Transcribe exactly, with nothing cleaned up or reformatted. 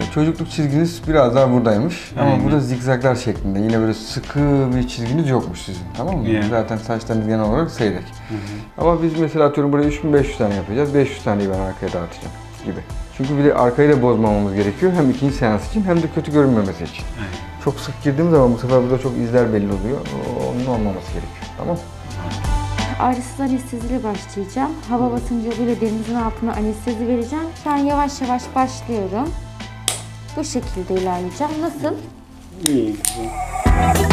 çocukluk çizginiz biraz daha buradaymış. Ama Aynen. burada zigzaglar şeklinde. Yine böyle sıkı bir çizginiz yokmuş sizin, tamam mı? Yeah. Zaten saçlarınız genel olarak seyrek. Hı hı. Ama biz mesela atıyorum buraya üç bin beş yüz tane yapacağız. beş yüz taneyi ben arkaya dağıtacağım gibi. Çünkü bir de arkayı da bozmamamız gerekiyor. Hem ikinci seans için hem de kötü görünmemesi için. Aynen. Çok sık girdiğim zaman bu sefer burada çok izler belli oluyor. Onun olmaması gerekiyor. Tamam. Ağrısız anesteziyle başlayacağım. Hava basıncı yoluyla derinizin altına anestezi vereceğim. Şu an yavaş yavaş başlıyorum. Bu şekilde ilerleyeceğim. Nasıl? İyi, güzel.